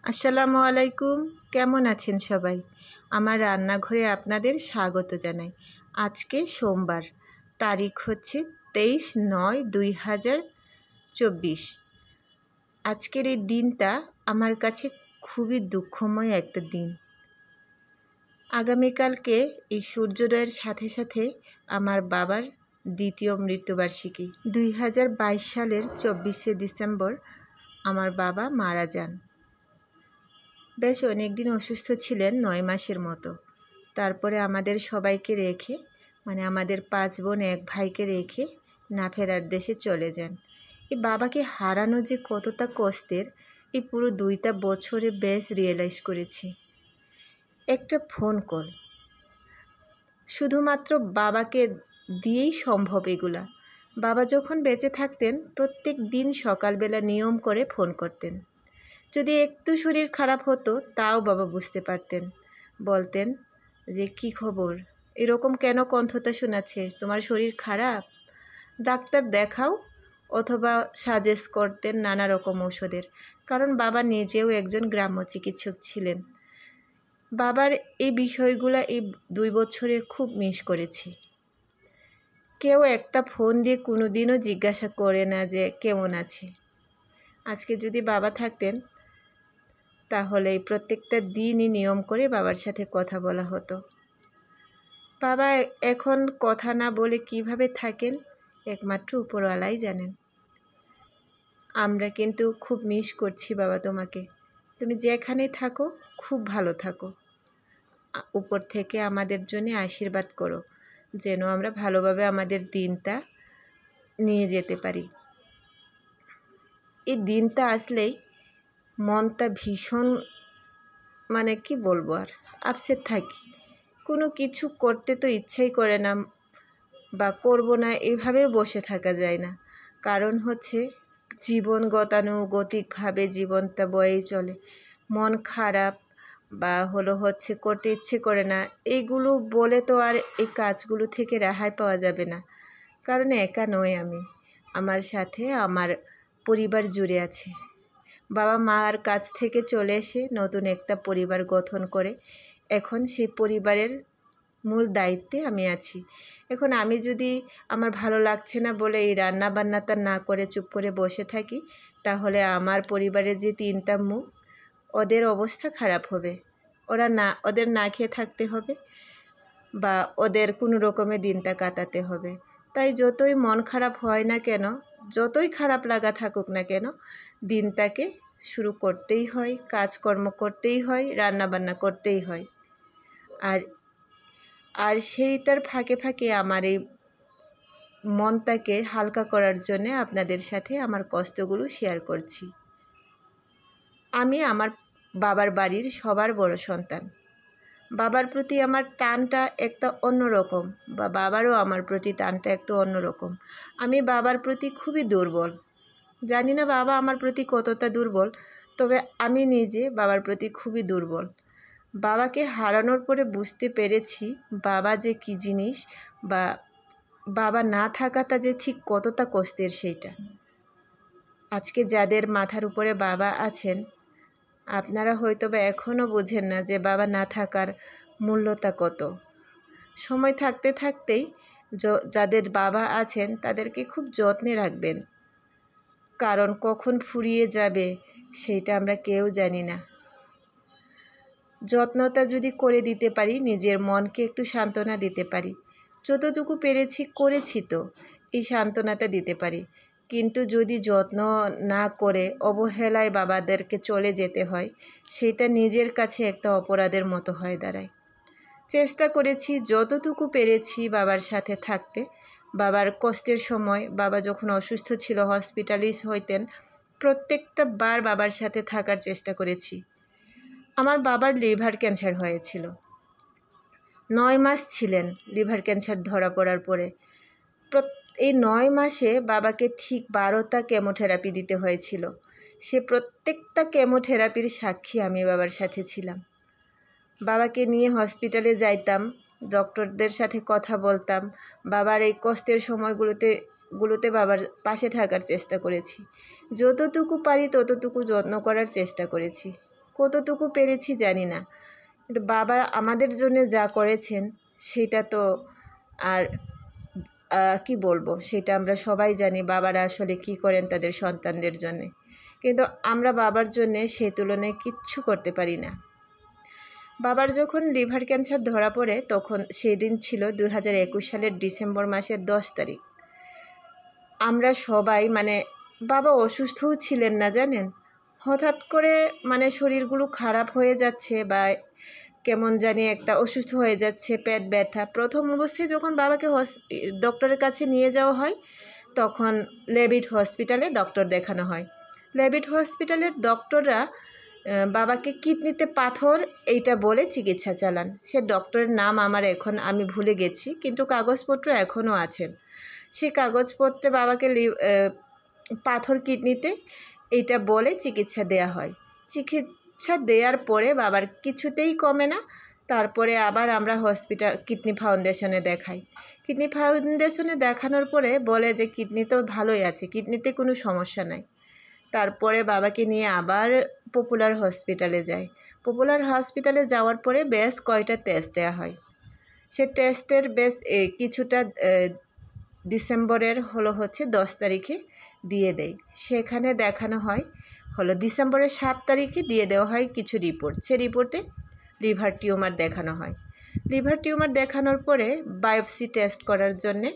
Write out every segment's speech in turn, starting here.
আসসালামু আলাইকুম। কেমন আছেন সবাই? আমার রান্নাঘরে আপনাদের স্বাগত জানাই। আজকে সোমবার, তারিখ হচ্ছে 23/9/2024। আজকের এই দিনটা আমার কাছে খুবই দুঃখময় একটা দিন। আগামীকালকে এই সূর্যোদয়ের সাথে সাথে আমার বাবার দ্বিতীয় মৃত্যুবার্ষিকী। 2022 সালের 24শে ডিসেম্বর আমার বাবা মারা যান। বেশ অনেক দিন অসুস্থ ছিলেন, 9 মাসের মতো। তারপরে আমাদের সবাইকে রেখে, মানে আমাদের 5 বোন 1 ভাইকে রেখে না ফেরার দেশে চলে যান। এই বাবাকে হারানো যে কতটা কষ্টের, এই পুরো 2টা বছরে বেশ রিয়েলাইজ করেছি। একটা ফোন কল, শুধুমাত্র বাবাকে দিয়েই সম্ভব এগুলা। বাবা যখন বেঁচে থাকতেন প্রত্যেক দিন সকালবেলা নিয়ম করে ফোন করতেন। যদি একটু শরীর খারাপ হতো তাও বাবা বুঝতে পারতেন, বলতেন যে কি খবর, এরকম কেন কণ্ঠটা শোনাচ্ছে, তোমার শরীর খারাপ, ডাক্তার দেখাও, অথবা সাজেস্ট করতেন নানা রকম ওষুধের। কারণ বাবা নিজেও একজন গ্রাম্য চিকিৎসক ছিলেন। বাবার এই বিষয়গুলো এই 2 বছরে খুব মিস করেছি। কেউ একটা ফোন দিয়ে কোনো দিনও জিজ্ঞাসা করে না যে কেমন আছে। আজকে যদি বাবা থাকতেন তাহলে প্রত্যেকটা দিনই নিয়ম করে বাবার সাথে কথা বলা হতো। বাবা এখন কথা না বলে কিভাবে থাকেন একমাত্র উপরওয়ালাই জানেন। আমরা কিন্তু খুব মিস করছি বাবা তোমাকে। তুমি যেখানে থাকো খুব ভালো থাকো। উপর থেকে আমাদের জন্য আশীর্বাদ করো যেন আমরা ভালোভাবে আমাদের দিনটা নিয়ে যেতে পারি। এই দিনটা আসলেই মনটা ভীষণ, মানে কি বলবো, আর আপসেট থাকি। কোনো কিছু করতে তো ইচ্ছাই করে না বা করব না, এইভাবেও বসে থাকা যায় না। কারণ হচ্ছে জীবন গতানুগতিকভাবে জীবনটা বয়েই চলে। মন খারাপ বা হচ্ছে করতে ইচ্ছে করে না, এইগুলো বলে তো আর এই কাজগুলো থেকে রেহাই পাওয়া যাবে না। কারণ একা নই আমি, আমার সাথে আমার পরিবার জুড়ে আছে। বাবা মার কাছ থেকে চলে এসে নতুন একটা পরিবার গঠন করে এখন সেই পরিবারের মূল দায়িত্বে আমি আছি। এখন আমি যদি আমার ভালো লাগছে না বলে এই রান্না বান্নাটা না করে চুপ করে বসে থাকি, তাহলে আমার পরিবারের যে 3টা মুখ, ওদের অবস্থা খারাপ হবে। ওদের না খেয়ে থাকতে হবে বা ওদের কোনো রকমে দিনটা কাটাতে হবে। তাই যতই মন খারাপ হয় না কেন, যতই খারাপ লাগা থাকুক না কেন, দিনটাকে শুরু করতেই হয়, কাজকর্ম করতেই হয়, রান্নাবান্না করতেই হয়। আর সেইটার ফাঁকে ফাঁকে আমার এই মনটাকে হালকা করার জন্যে আপনাদের সাথে আমার কষ্টগুলো শেয়ার করছি। আমি আমার বাবার বাড়ির সবার বড় সন্তান। বাবার প্রতি আমার টানটা একটা অন্যরকম, বা বাবারও আমার প্রতি টানটা একটু অন্যরকম। আমি বাবার প্রতি খুবই দুর্বল। জানি না বাবা আমার প্রতি কতটা দুর্বল, তবে আমি নিজে বাবার প্রতি খুবই দুর্বল। বাবাকে হারানোর পরে বুঝতে পেরেছি বাবা যে কী জিনিস, বা বাবা না থাকাটা যে ঠিক কতটা কষ্টের সেইটা। আজকে যাদের মাথার উপরে বাবা আছেন, আপনারা হয়তো বা এখনও বোঝেন না যে বাবা না থাকার মূল্যটা কত। সময় থাকতে থাকতেই যাদের বাবা আছেন তাদেরকে খুব যত্নে রাখবেন, কারণ কখন ফুরিয়ে যাবে সেইটা আমরা কেউ জানি না। যত্নটা যদি করে দিতে পারি, নিজের মনকে একটু সান্ত্বনা দিতে পারি, যতটুকু পেরেছি করেছি তো, এই সান্ত্বনাটা দিতে পারি। কিন্তু যদি যত্ন না করে অবহেলায় বাবাদেরকে চলে যেতে হয়, সেটা নিজের কাছে একটা অপরাধের মতো হয়ে দাঁড়ায়। চেষ্টা করেছি যতটুকু পেরেছি বাবার সাথে থাকতে। বাবার কষ্টের সময়, বাবা যখন অসুস্থ ছিল, হসপিটালাইজ হইতেন, প্রত্যেকটা বার বাবার সাথে থাকার চেষ্টা করেছি। আমার বাবার লিভার ক্যান্সার হয়েছিল, 9 মাস ছিলেন লিভার ক্যান্সার ধরা পড়ার পরে। এই 9 মাসে বাবাকে ঠিক 12টা কেমোথেরাপি দিতে হয়েছিল। সে প্রত্যেকটা কেমোথেরাপির সাক্ষী আমি বাবার সাথে ছিলাম। বাবাকে নিয়ে হসপিটালে যাইতাম, ডক্টরদের সাথে কথা বলতাম, বাবার এই কষ্টের সময়গুলোতে বাবার পাশে থাকার চেষ্টা করেছি। যতটুকু পারি ততটুকু যত্ন করার চেষ্টা করেছি, কতটুকু পেরেছি জানি না, কিন্তু বাবা আমাদের জন্য যা করেছেন সেটা তো আর কি বলবো, সেটা আমরা সবাই জানি বাবারা আসলে কি করেন তাদের সন্তানদের জন্যে। কিন্তু আমরা বাবার জন্যে সে তুলনায় কিচ্ছু করতে পারি না। বাবার যখন লিভার ক্যান্সার ধরা পড়ে তখন সেদিন ছিল 2021 সালের ডিসেম্বর মাসের 10 তারিখ। আমরা সবাই বাবা অসুস্থও ছিলেন না জানেন, হঠাৎ করে শরীরগুলো খারাপ হয়ে যাচ্ছে বা কেমন জানি একটা অসুস্থ হয়ে যাচ্ছে, পেট ব্যথা। প্রথম অবস্থায় যখন বাবাকে ডক্টরের কাছে নিয়ে যাওয়া হয় তখন লেভিট হসপিটালে ডক্টর দেখানো হয়। লেভিট হসপিটালের ডক্টররা বাবাকে কিডনিতে পাথর এইটা বলে চিকিৎসা চালান। সে ডক্টরের নাম আমি ভুলে গেছি, কিন্তু কাগজপত্র এখনও আছেন। সেই কাগজপত্রে বাবাকে পাথর কিডনিতে এইটা বলে চিকিৎসা দেয়া হয়। চিকিৎসা দেওয়ার পরে বাবার কিছুতেই কমে না। তারপরে আবার আমরা কিডনি ফাউন্ডেশনে দেখাই। কিডনি ফাউন্ডেশনে দেখানোর পরে বলে যে কিডনি তো ভালোই আছে, কিডনিতে কোনো সমস্যা নাই। তারপরে বাবাকে নিয়ে আবার পপুলার হসপিটালে যায়। পপুলার হসপিটালে যাওয়ার পরে বেশ কয়টা টেস্ট দেওয়া হয়। সে টেস্টের বেশ কিছুটা ডিসেম্বরের 10 তারিখে দিয়ে দেয়। সেখানে দেখানো হয় ডিসেম্বরের 7 তারিখে দিয়ে দেওয়া হয় কিছু রিপোর্ট। সে রিপোর্টে লিভার টিউমার দেখানো হয়। লিভার টিউমার দেখানোর পরে বায়োপসি টেস্ট করার জন্যে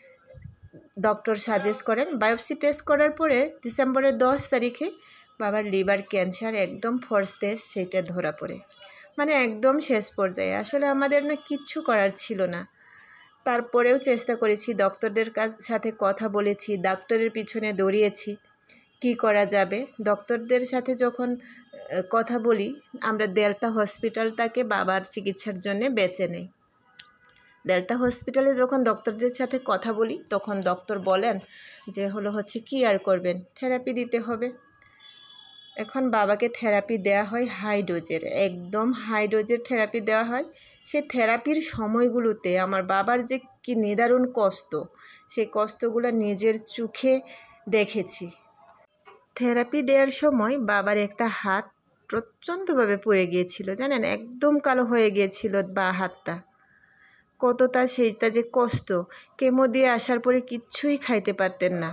ডক্টর সাজেস্ট করেন। বায়োপসি টেস্ট করার পরে ডিসেম্বরের 10 তারিখে বাবার লিভার ক্যান্সার একদম ফোর্থ স্টেজ সেটা ধরা পড়ে, একদম শেষ পর্যায়ে। আসলে আমাদের কিচ্ছু করার ছিল না। তারপরেও চেষ্টা করেছি, ডক্টরদের সাথে কথা বলেছি, ডাক্তারের পিছনে দৌড়িয়েছি কি করা যাবে। ডক্টরদের সাথে যখন কথা বলি, আমরা ডেল্টা হসপিটালটাকে বাবার চিকিৎসার জন্য বেছে নেই। ডেল্টা হসপিটালে যখন ডক্টরদের সাথে কথা বলি তখন ডক্টর বলেন যে কি আর করবেন, থেরাপি দিতে হবে। এখন বাবাকে থেরাপি দেওয়া হয় হাই ডোজের, একদম হাই ডোজের থেরাপি দেওয়া হয়। সে থেরাপির সময়গুলোতে আমার বাবার যে কি নিদারুণ কষ্ট, সেই কষ্টগুলো নিজের চোখে দেখেছি। থেরাপি দেওয়ার সময় বাবার একটা হাত প্রচণ্ডভাবে পুড়ে গিয়েছিল জানেন, একদম কালো হয়ে গিয়েছিল বা হাতটা। কতটা সেইটা যে কষ্ট, কেমো দিয়ে আসার পরে কিচ্ছুই খাইতে পারতেন না।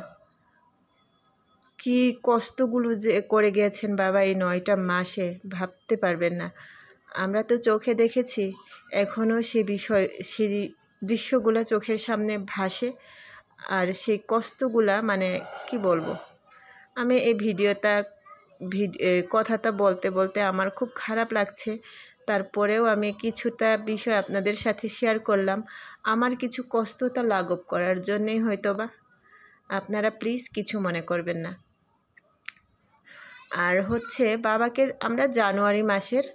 কি কষ্টগুলো যে করে গিয়েছেন বাবা এই 9টা মাসে, ভাবতে পারবেন না। আমরা তো চোখে দেখেছি, এখনও সেই দৃশ্যগুলো চোখের সামনে ভাসে। আর সেই কষ্টগুলা কি বলবো, আমি এই কথাটা বলতে বলতে আমার খুব খারাপ লাগছে। তারপরেও আমি কিছুটা বিষয় আপনাদের সাথে শেয়ার করলাম, আমার কিছু কষ্টটা লাঘব করার জন্যই হয়তোবা। আপনারা প্লিজ কিছু মনে করবেন না। আর বাবাকে আমরা জানুয়ারি মাসের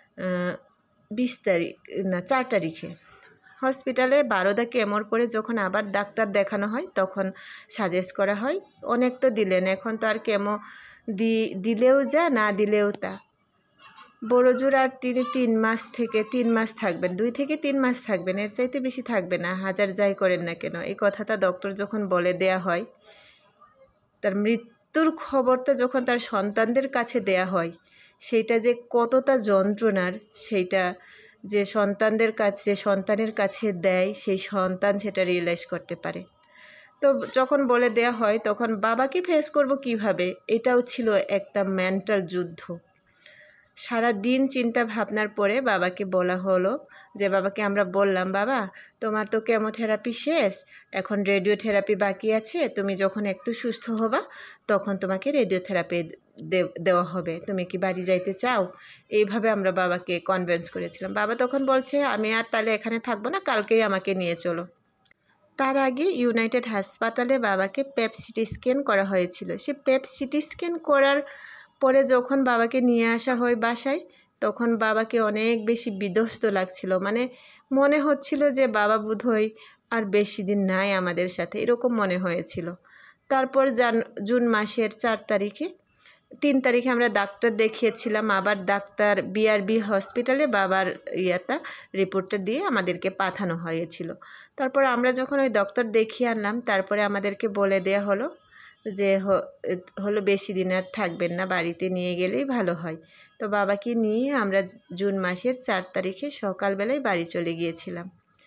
4 তারিখে হসপিটালে 12 কেমোর পরে যখন আবার ডাক্তার দেখানো হয় তখন সাজেস্ট করা হয়, অনেক তো দিলেন, এখন তো আর কেমো দিলেও যা, না দিলেও তা। বড়জোর আর তিনি 3 মাস থাকবেন, 2 থেকে 3 মাস থাকবেন, এর চাইতে বেশি থাকবে না, হাজার যাই করেন না কেন। এই কথাটা ডক্টর যখন বলে দেয়া হয়, তার মৃত্যুর খবরটা যখন তার সন্তানদের কাছে দেয়া হয়, সেইটা যে কতটা যন্ত্রণার, সেইটা যে সন্তানের কাছে দেয়, সেই সন্তান সেটা রিয়েলাইজ করতে পারে। তো যখন বলে দেয়া হয় তখন বাবাকে ফেস করব কিভাবে, এটাও ছিল একটা মেন্টাল যুদ্ধ। সারা দিন চিন্তা ভাবনার পরে বাবাকে বলা হলো যে, বাবাকে আমরা বললাম, বাবা তোমার তো কেমোথেরাপি শেষ, এখন রেডিওথেরাপি বাকি আছে, তুমি যখন একটু সুস্থ হবা তখন তোমাকে রেডিওথেরাপি দেওয়া হবে, তুমি কি বাড়ি যাইতে চাও? এইভাবে আমরা বাবাকে কনভিন্স করেছিলাম। বাবা তখন বলছে, আমি আর তাহলে এখানে থাকবো না, কালকেই আমাকে নিয়ে চলো। তার আগে ইউনাইটেড হাসপাতালে বাবাকে পেপ সিটি স্ক্যান করা হয়েছিল। সে পেপ সিটি স্ক্যান করার পরে যখন বাবাকে নিয়ে আসা হয় বাসায়, তখন বাবাকে অনেক বেশি বিধ্বস্ত লাগছিল। মনে হচ্ছিল যে বাবা বোধহয় আর বেশি দিন নাই আমাদের সাথে, এরকম মনে হয়েছিল। তারপর জুন মাসের 3 তারিখে আমরা ডাক্তার দেখিয়েছিলাম, আবার ডাক্তার বিআরবি হসপিটালে বাবার রিপোর্টটা দিয়ে আমাদেরকে পাঠানো হয়েছিল। তারপর আমরা যখন ওই ডক্টর দেখিয়ে আনলাম, তারপরে আমাদেরকে বলে দেয়া হলো যে হলো বেশি দিন আর থাকবেন না, বাড়িতে নিয়ে গেলেই ভালো হয়। তো বাবাকে নিয়ে আমরা জুন মাসের 4 তারিখে সকালবেলায় বাড়ি চলে গিয়েছিলাম।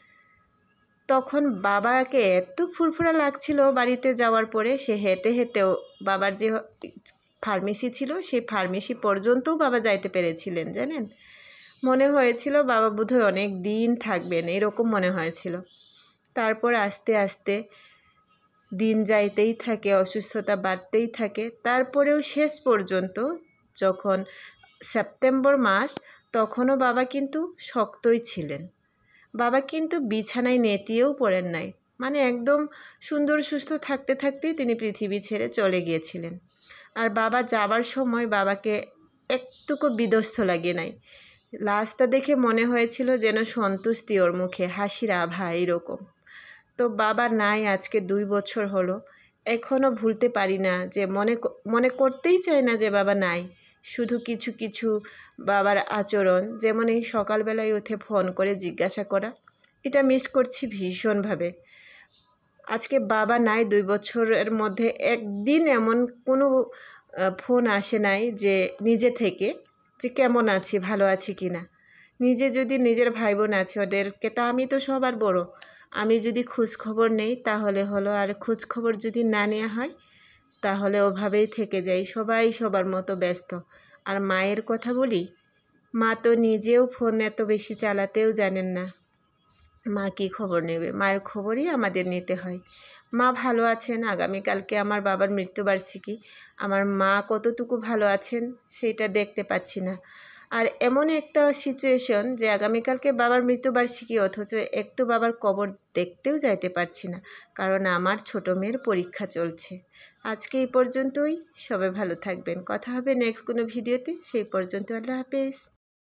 তখন বাবাকে এত ফুরফুরা লাগছিল বাড়িতে যাওয়ার পরে, সে হেঁটে হেঁটেও বাবার যে ফার্মেসি ছিল সেই ফার্মেসি পর্যন্তও বাবা যাইতে পেরেছিলেন জানেন। মনে হয়েছিল বাবা বোধহয় অনেক দিন থাকবেন, এরকম মনে হয়েছিল। তারপর আস্তে আস্তে দিন যাইতেই থাকে, অসুস্থতা বাড়তেই থাকে। তারপরেও শেষ পর্যন্ত যখন সেপ্টেম্বর মাস, তখনও বাবা কিন্তু শক্তই ছিলেন। বাবা কিন্তু বিছানায় নেতিয়েও পড়েন নাই, মানে একদম সুন্দর সুস্থ থাকতে থাকতেই তিনি পৃথিবী ছেড়ে চলে গিয়েছিলেন। আর বাবা যাবার সময় বাবাকে একটুকু বিধ্বস্ত লাগে নাই। লাশটা দেখে মনে হয়েছিল যেন সন্তুষ্টি ওর মুখে, হাসির আভা এরকম। তো বাবা নাই আজকে 2 বছর হলো, এখনও ভুলতে পারি না, যে মনে করতেই চাই না যে বাবা নাই। শুধু কিছু কিছু বাবার আচরণ, যেমন এই সকালবেলায় উঠে ফোন করে জিজ্ঞাসা করা, এটা মিস করছি ভীষণভাবে। আজকে বাবা নাই 2 বছরের মধ্যে একদিন এমন কোনো ফোন আসে নাই যে নিজে থেকে, যে কেমন আছি, ভালো আছি কি না। নিজে যদি নিজের ভাই বোন আছে, ওদেরকে তো আমি তো সবার বড়, আমি যদি খোঁজখবর নেই তাহলে হলো, আর খোঁজখবর যদি না নেওয়া হয় তাহলে ওভাবেই থেকে যাই, সবাই সবার মতো ব্যস্ত। আর মায়ের কথা বলি, মা তো নিজেও ফোন এত বেশি চালাতেও জানেন না। মা কী খবর নেবে, মায়ের খবরই আমাদের নিতে হয়। মা ভালো আছেন, আগামীকালকে আমার বাবার মৃত্যুবার্ষিকী, আমার মা কতটুকু ভালো আছেন সেটা দেখতে পাচ্ছি না। আর এমন একটা সিচুয়েশন যে আগামীকালকে বাবার মৃত্যুবার্ষিকী, অথচ একটু বাবার কবর দেখতেও যাইতে পারছি না, কারণ আমার ছোটো মেয়ের পরীক্ষা চলছে। আজকে এই পর্যন্তই, সবাই ভালো থাকবেন। কথা হবে নেক্সট কোনো ভিডিওতে, সেই পর্যন্ত আল্লাহ হাফেজ।